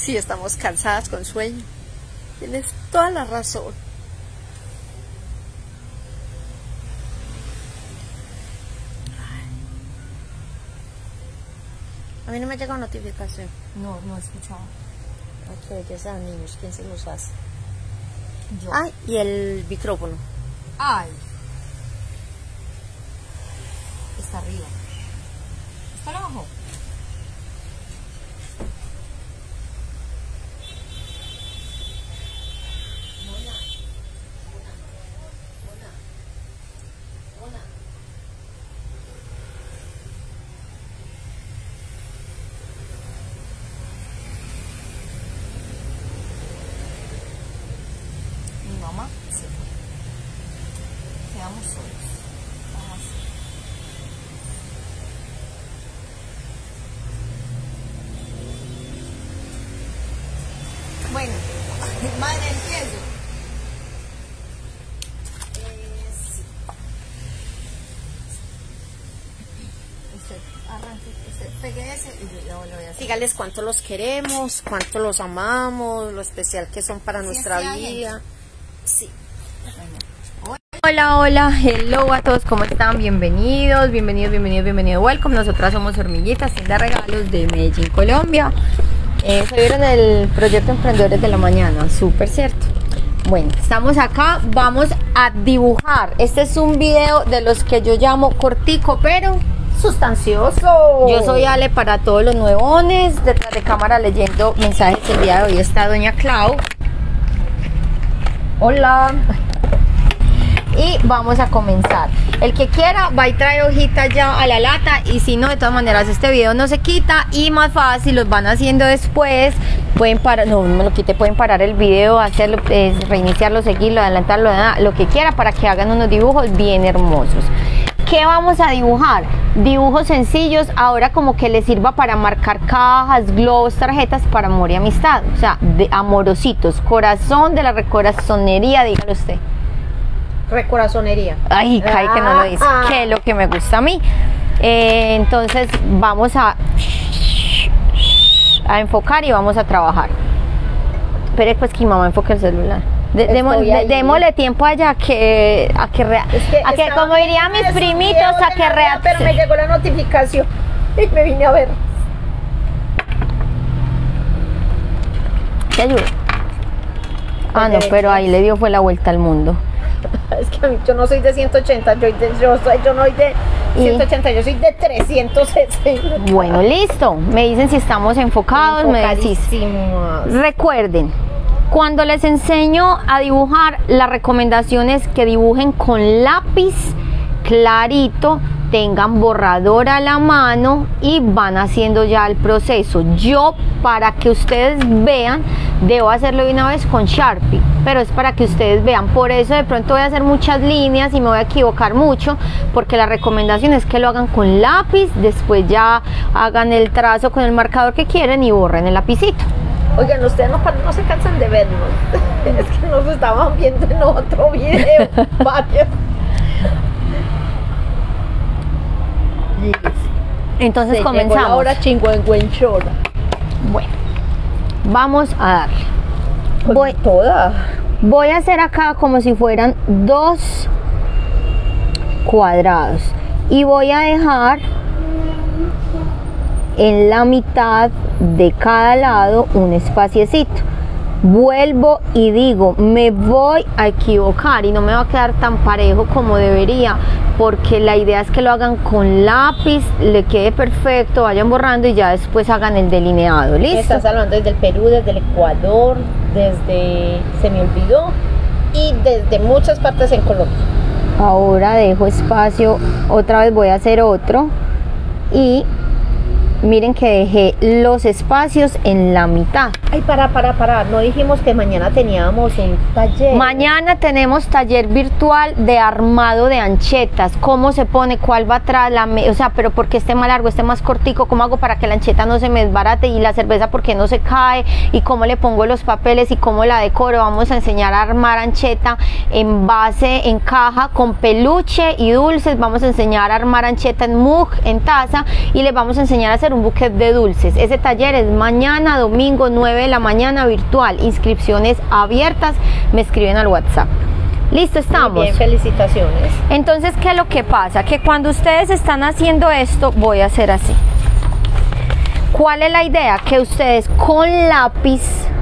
Sí, estamos cansadas con sueño. Tienes toda la razón. A mí no me llega notificación. No, no he escuchado. Ay, qué belleza, niños. ¿Quién se los hace? Yo. Ay, y el micrófono. Ay. Está arriba. ¿Está abajo? Mi mamá se fue. Quedamos solos. Vamos. Bueno, madre, empiezo. Sí. Usted arranque, usted pegue ese y yo ya lo voy a hacer. Dígales cuánto los queremos, cuánto los amamos, lo especial que son para nuestra sí, vida. Sí. Hola, hola, hello a todos, ¿cómo están? Bienvenidos, welcome. Nosotras somos Hormiguitas, tienda de regalos de Medellín, Colombia. Se vieron el proyecto Emprendedores de la Mañana, súper cierto. Bueno, estamos acá, vamos a dibujar. Este es un video de los que yo llamo cortico, pero Sustancioso. yo soy Ale para todos los nuevones. Detrás de cámara leyendo mensajes. El día de hoy está doña Clau. Hola. Y vamos a comenzar. El que quiera va y trae hojita ya a la lata, y si no, de todas maneras este video no se quita, y más fácil los van haciendo después. Pueden parar, no me lo quite, pueden parar el video, hacerlo, reiniciarlo, seguirlo, adelantarlo, lo que quiera, para que hagan unos dibujos bien hermosos. ¿Qué vamos a dibujar? Dibujos sencillos, ahora como que les sirva para marcar cajas, globos, tarjetas para amor y amistad. O sea, de amorositos, corazón de la recorazonería, dígalo usted. Recorazonería. Ay, cae que no lo dice, que es lo que me gusta a mí. Entonces vamos a enfocar y vamos a trabajar. Pero pues que mi mamá enfoque el celular. Démosle tiempo allá a que como dirían mis primitos, a que reaccione. Pero me llegó la notificación y me vine a ver. ¿Te ayudo? Ah, no, pero ahí le dio fue la vuelta al mundo. Es que yo no soy de 180, yo no soy de 180, yo soy de 360. Bueno, listo. Me dicen si estamos enfocados, me decís. Recuerden, cuando les enseño a dibujar, la recomendación es que dibujen con lápiz clarito, tengan borrador a la mano y van haciendo ya el proceso. Yo, para que ustedes vean, debo hacerlo de una vez con Sharpie, pero es para que ustedes vean. Por eso de pronto voy a hacer muchas líneas y me voy a equivocar mucho, porque la recomendación es que lo hagan con lápiz, después ya hagan el trazo con el marcador que quieren y borren el lapicito. Oigan, ustedes no se cansan de vernos. Es que nos estaban viendo en otro video varios. Entonces comenzamos. Ahora chingüengüenchona. Bueno, vamos a darle. Voy a hacer acá como si fueran 2 cuadrados y voy a dejar en la mitad de cada lado un espaciecito. Vuelvo y digo, me voy a equivocar y no me va a quedar tan parejo como debería, porque la idea es que lo hagan con lápiz, le quede perfecto, vayan borrando y ya después hagan el delineado. ¿Listo? Estás hablando desde el Perú, desde el Ecuador, desde, se me olvidó, y desde muchas partes en Colombia. Ahora dejo espacio, otra vez voy a hacer otro y miren que dejé los espacios en la mitad. Ay, para, no dijimos que mañana teníamos un taller. Mañana tenemos taller virtual de armado de anchetas. ¿Cómo se pone? ¿Cuál va atrás? O sea, pero ¿por qué este más largo, este más cortico? ¿Cómo hago para que la ancheta no se me desbarate? Y la cerveza, ¿por qué no se cae? ¿Y cómo le pongo los papeles? ¿Y cómo la decoro? Vamos a enseñar a armar ancheta en base, en caja, con peluche y dulces. Vamos a enseñar a armar ancheta en mug, en taza. Y les vamos a enseñar a hacer un buquet de dulces. Ese taller es mañana, domingo, 9 de la mañana, virtual. Inscripciones abiertas, me escriben al WhatsApp. Listo, estamos. Muy bien, felicitaciones. Entonces, ¿qué es lo que pasa? Que cuando ustedes están haciendo esto, voy a hacer así. ¿Cuál es la idea? Que ustedes con lápiz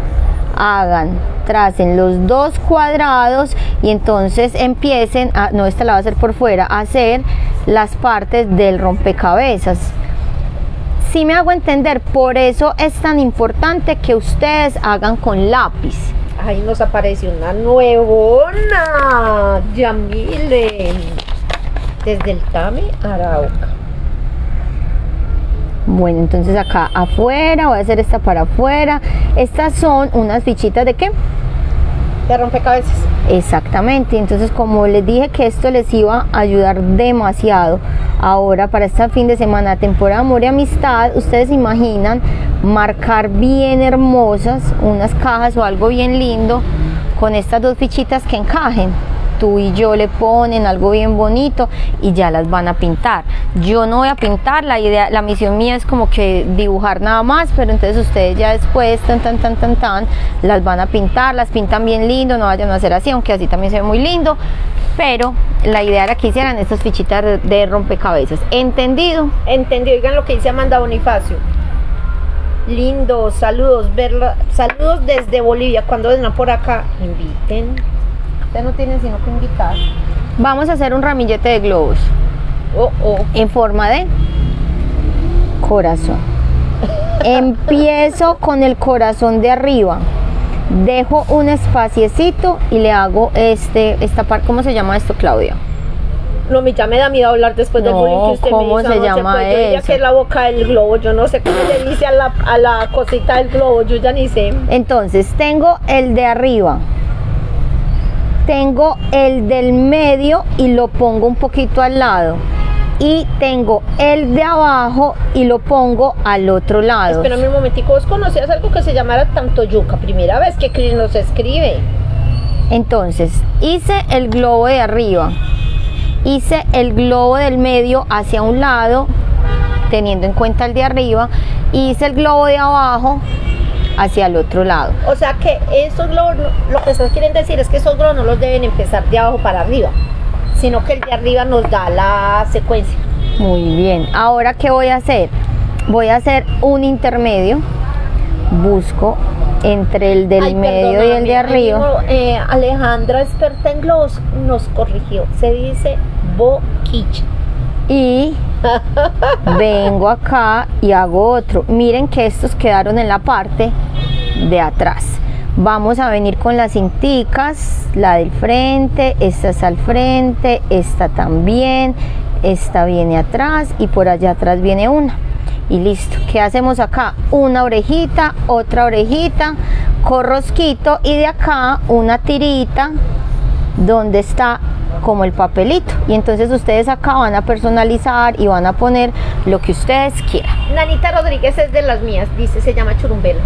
tracen los dos cuadrados y entonces empiecen a, no, esta la va a hacer por fuera, a hacer las partes del rompecabezas. Si me hago entender, por eso es tan importante que ustedes hagan con lápiz. Ahí nos apareció una nuevona, Yamile, desde el Tame, Arauca. Bueno, entonces acá afuera, voy a hacer esta para afuera. Estas son unas fichitas ¿de qué? De rompecabezas. Exactamente, entonces como les dije que esto les iba a ayudar demasiado ahora para este fin de semana, temporada Amor y Amistad, ustedes se imaginan marcar bien hermosas unas cajas o algo bien lindo con estas dos fichitas que encajen. Tú y yo le ponen algo bien bonito y ya las van a pintar. Yo no voy a pintar, la misión mía es como que dibujar nada más, pero entonces ustedes ya después las van a pintar, las pintan bien lindo, no vayan a hacer así, aunque así también se ve muy lindo, pero la idea era que hicieran estas fichitas de rompecabezas. ¿Entendido? Entendido. Oigan lo que dice Amanda Bonifacio. Lindo, saludos, saludos desde Bolivia. Cuando vengan por acá, inviten. Ustedes no tienen sino que invitar. Vamos a hacer un ramillete de globos en forma de corazón. Empiezo con el corazón de arriba, dejo un espaciecito y le hago esta parte. ¿Cómo se llama esto, Claudia? No, ya me da miedo hablar después del bullying que usted ¿cómo me hizo se llama pues, yo diría eso? que es la boca del globo, yo no sé cómo le dice a la cosita del globo, yo ya ni sé. Entonces tengo el de arriba, tengo el del medio y lo pongo un poquito al lado, y tengo el de abajo y lo pongo al otro lado. Espérame un momentico, ¿vos conocías algo que se llamara tanto yuca? Primera vez que Cris nos escribe. Entonces hice el globo de arriba, hice el globo del medio hacia un lado teniendo en cuenta el de arriba, hice el globo de abajo hacia el otro lado. O sea que esos globos, lo que ustedes quieren decir es que esos globos no los deben empezar de abajo para arriba, sino que el de arriba nos da la secuencia. Muy bien, ahora ¿qué voy a hacer? Voy a hacer un intermedio, busco entre el del medio y el de arriba. Alejandra, experta en globos, nos corrigió, se dice boquilla. Y vengo acá y hago otro. Miren que estos quedaron en la parte de atrás. Vamos a venir con las cinticas, la del frente, esta es al frente, esta también, esta viene atrás y por allá atrás viene una. Y listo. ¿Qué hacemos acá? Una orejita, otra orejita, corrosquito y de acá una tirita donde está como el papelito, y entonces ustedes acá van a personalizar y van a poner lo que ustedes quieran. Nanita Rodríguez es de las mías, dice, se llama Churumbela.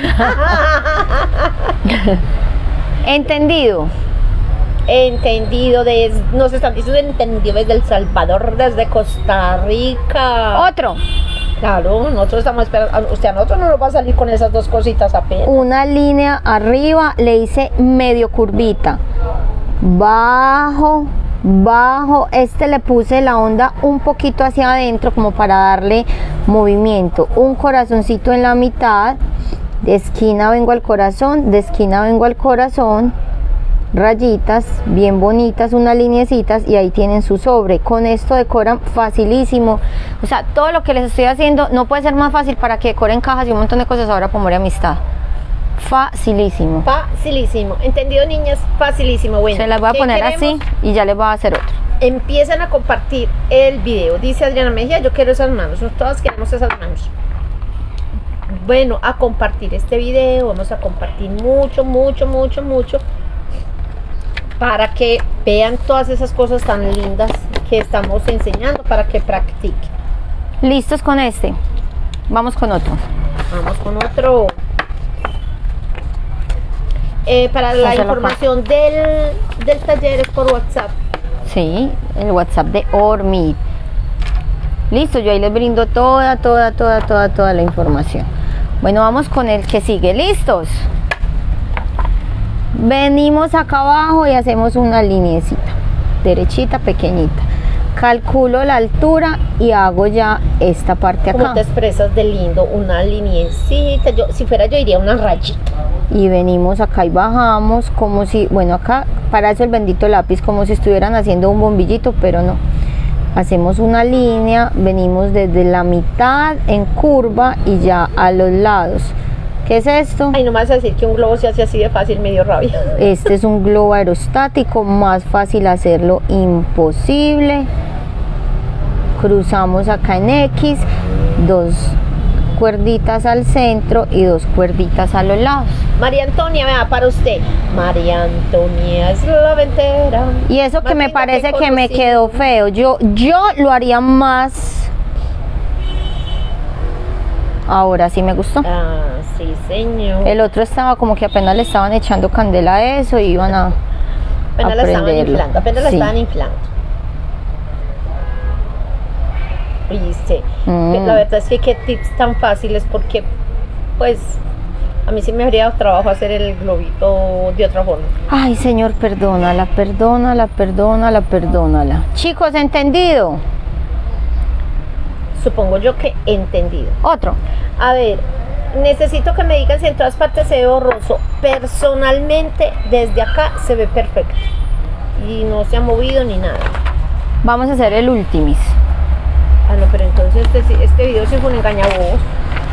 ¿Entendido? Entendido, nos están diciendo entendido desde El Salvador, desde Costa Rica. Otro. Claro, nosotros estamos esperando, a nosotros no nos va a salir con esas dos cositas apenas. Una línea arriba, le hice medio curvita, bajo, bajo, le puse la onda un poquito hacia adentro como para darle movimiento, un corazoncito en la mitad, de esquina vengo al corazón, de esquina vengo al corazón, rayitas bien bonitas, unas lineecitas y ahí tienen su sobre. Con esto decoran facilísimo, o sea, todo lo que les estoy haciendo no puede ser más fácil para que decoren cajas y un montón de cosas ahora por Amor y Amistad. Facilísimo. Facilísimo. ¿Entendido, niñas? Facilísimo. Bueno, se las voy a poner así y ya les voy a hacer otro. Empiezan a compartir el video. Dice Adriana Mejía, yo quiero esas manos. Nosotros todas queremos esas manos. Bueno, a compartir este video. Vamos a compartir mucho, mucho, mucho, mucho, para que vean todas esas cosas tan lindas que estamos enseñando, para que practiquen. ¿Listos con este? Vamos con otro. Vamos con otro. Para la información del taller es por WhatsApp. Sí, el WhatsApp de Ormit. Listo, yo ahí les brindo toda la información. Bueno, vamos con el que sigue. ¿Listos? Venimos acá abajo y hacemos una lineecita, derechita, pequeñita. Calculo la altura y hago ya esta parte acá. ¿Cómo te expresas de lindo? Una lineecita. Yo, si fuera yo iría una rayita. Y venimos acá y bajamos como si, bueno, acá para eso el bendito lápiz, como si estuvieran haciendo un bombillito, pero no. Hacemos una línea, venimos desde la mitad en curva y ya a los lados. ¿Qué es esto? Ay, no me vas a decir que un globo se hace así de fácil, me dio rabia. Este es un globo aerostático, más fácil hacerlo imposible. Cruzamos acá en X, 2 cuerditas al centro y 2 cuerditas a los lados. María Antonia, vea, para usted. María Antonia es la ventera. Y eso que me parece que me quedó feo, yo lo haría más. Ahora sí me gustó. Ah, sí, señor. El otro estaba como que apenas le estaban echando candela a eso y iban a apenas la estaban inflando, apenas la estaban inflando. ¿Viste? La verdad es que qué tips tan fáciles, porque pues a mí sí me habría dado trabajo hacer el globito de otra forma. Ay, señor, perdónala. Chicos, ¿entendido? Supongo yo que entendido. Otro. A ver, necesito que me digan si en todas partes se ve borroso. Personalmente, desde acá se ve perfecto. Y no se ha movido ni nada. Vamos a hacer el ultimis. Ah, no, pero entonces este video sí fue un engañabobos.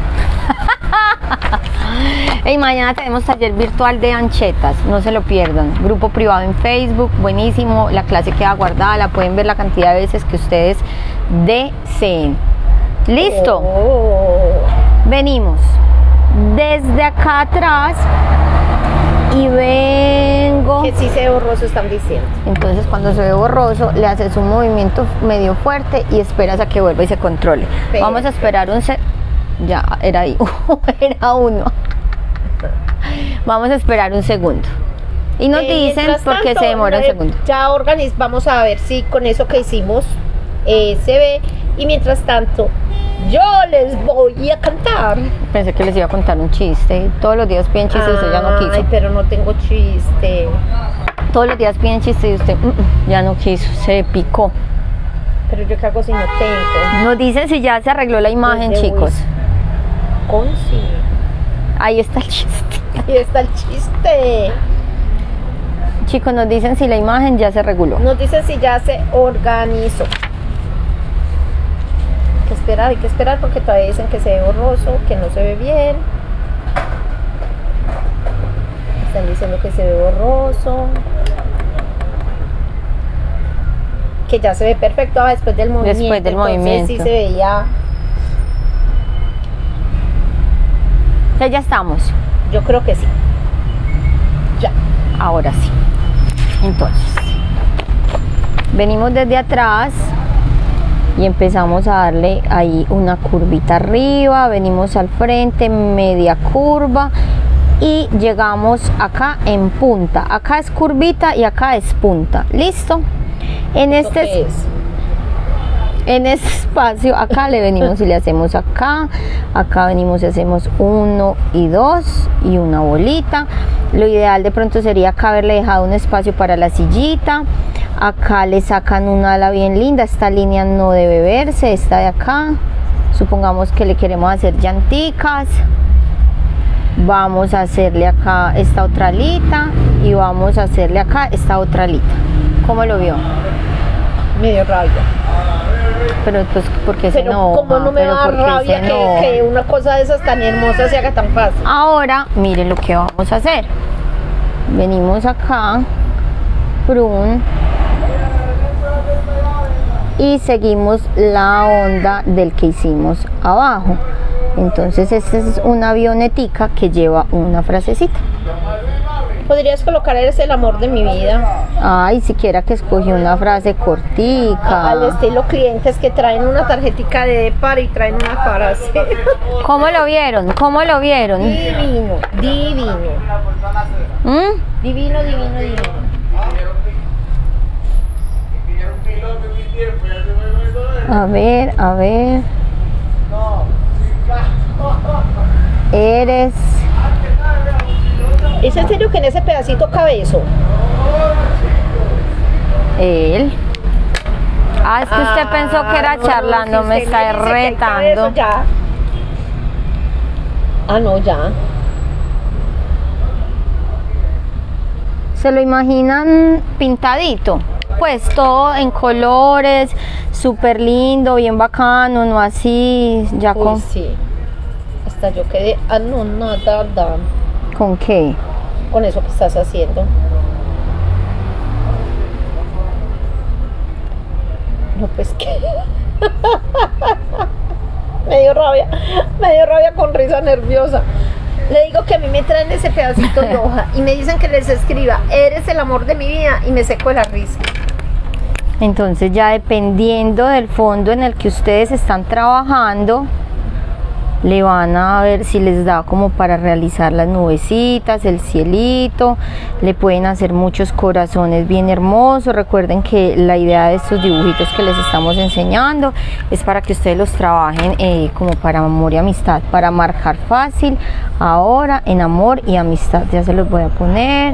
Y mañana tenemos taller virtual de anchetas, no se lo pierdan. Grupo privado en Facebook, buenísimo. La clase queda guardada, la pueden ver la cantidad de veces que ustedes deseen. ¿Listo? Venimos desde acá atrás y vengo. Que sí se ve borroso, están diciendo. Entonces, cuando se ve borroso, le haces un movimiento medio fuerte y esperas a que vuelva y se controle. Pero vamos a esperar ya, era ahí. Era uno. Vamos a esperar un segundo. Y nos dicen por qué se demora un segundo. Ya vamos a ver si con eso que hicimos se ve. Y mientras tanto, yo les voy a cantar. Pensé que les iba a contar un chiste. Todos los días piden chistes y usted ya no quiso. Ay, pero no tengo chiste. Todos los días piden chistes y usted ya no quiso, se picó. Pero yo qué hago si no tengo. Nos dicen si ya se arregló la imagen, chicos. Sí. Ahí está el chiste. Ahí está el chiste. Chicos, nos dicen si la imagen ya se reguló. Nos dicen si ya se organizó. Hay que esperar porque todavía dicen que se ve borroso, que no se ve bien. Están diciendo que se ve borroso, que ya se ve perfecto después del movimiento. Después del movimiento. Sí se veía. Entonces ya estamos. Yo creo que sí. Ya. Ahora sí. Entonces, venimos desde atrás y empezamos a darle ahí una curvita arriba, venimos al frente, media curva y llegamos acá en punta. Acá es curvita y acá es punta. ¿Listo? En este espacio, acá le venimos y le hacemos acá venimos y hacemos 1 y 2 y una bolita. Lo ideal de pronto sería acá haberle dejado un espacio para la sillita. Acá le sacan un ala bien linda. Esta línea no debe verse, esta de acá. Supongamos que le queremos hacer llanticas. Vamos a hacerle acá esta otra alita y vamos a hacerle acá esta otra alita. ¿Cómo lo vio? Medio rabia. Pero pues, ¿por qué se enoja? ¿Cómo no me da rabia que una cosa de esas tan hermosas se haga tan fácil? Ahora, miren lo que vamos a hacer. Venimos acá, prun, y seguimos la onda del que hicimos abajo. Entonces esta es una avionetica que lleva una frasecita. Podrías colocar "eres el amor de mi vida". Ay, siquiera que escogí una frase cortica. Al estilo clientes que traen una tarjetica de depar y traen una frase. ¿Cómo lo vieron? ¿Cómo lo vieron? Divino, divino. Divino, divino, divino. A ver, a ver. Eres. ¿Es en serio que en ese pedacito cabe eso? Él. Ah, es que usted pensó que era charlando, si me usted está dice que ahí cabe retando. eso, ya. Ah, no, ya. ¿Se lo imaginan pintadito? Pues todo en colores, súper lindo, bien bacano, no así, ya Uy, con... sí. Hasta yo quedé anonadada ¿Con qué? con eso que estás haciendo. No, pues que... me dio rabia con risa nerviosa. Le digo que a mí me traen ese pedacito de hoja y me dicen que les escriba, eres el amor de mi vida, y me seco de la risa. Entonces ya dependiendo del fondo en el que ustedes están trabajando, le van a ver si les da como para realizar las nubecitas, el cielito, le pueden hacer muchos corazones bien hermosos. Recuerden que la idea de estos dibujitos que les estamos enseñando es para que ustedes los trabajen como para amor y amistad, para marcar fácil ahora en amor y amistad. Ya se los voy a poner.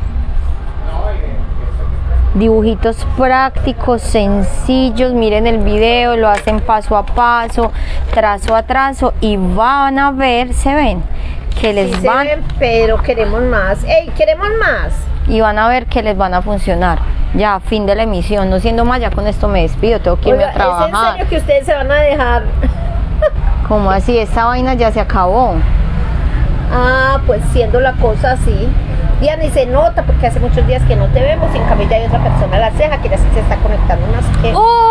Dibujitos prácticos, sencillos, miren el video, lo hacen paso a paso, trazo a trazo y van a ver, se ven, que les Sí van, se ven, pero queremos más. ¡Ey, queremos más! y van a ver que les van a funcionar. Ya, fin de la emisión, no siendo más, ya con esto me despido, tengo que irme Oiga, a trabajar. ¿es en serio que ustedes se van a dejar? ¿Cómo así? Esta vaina ya se acabó. Ah, pues siendo la cosa así. Diana, y se nota porque hace muchos días que no te vemos, y en cambio ya hay otra persona a la ceja que ya se está conectando más que...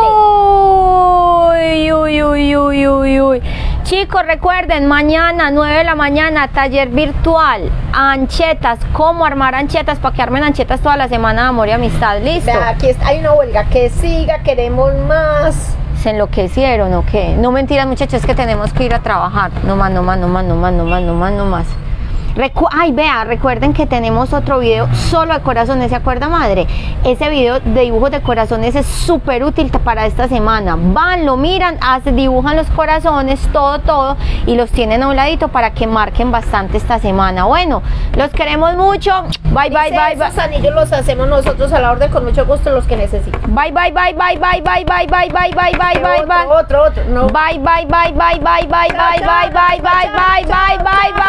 Uy, uy, uy, uy, uy, uy. Chicos, recuerden, mañana 9 de la mañana, taller virtual, anchetas, cómo armar anchetas para que armen anchetas toda la semana de amor y amistad, ¿listo? Vea, aquí hay una huelga, que siga, queremos más. ¿Se enloquecieron o qué? No, mentiras, muchachos, es que tenemos que ir a trabajar. No más, no más, no más, no más, no más, no más, no más. Ay, vea, recuerden que tenemos otro video solo de corazones, ¿se acuerda, madre? Ese video de dibujos de corazones es súper útil para esta semana. Van, lo miran, dibujan los corazones, todo, y los tienen a un ladito para que marquen bastante esta semana. Bueno, los queremos mucho. Bye, bye, bye, bye. Esos anillos los hacemos nosotros a la orden con mucho gusto, los que necesiten. Bye, bye, bye, bye, bye, bye, bye, bye, bye, bye, bye, bye, bye. Otro, no. Bye, bye, bye, bye, bye, bye, bye, bye, bye, bye, bye, bye, bye, bye.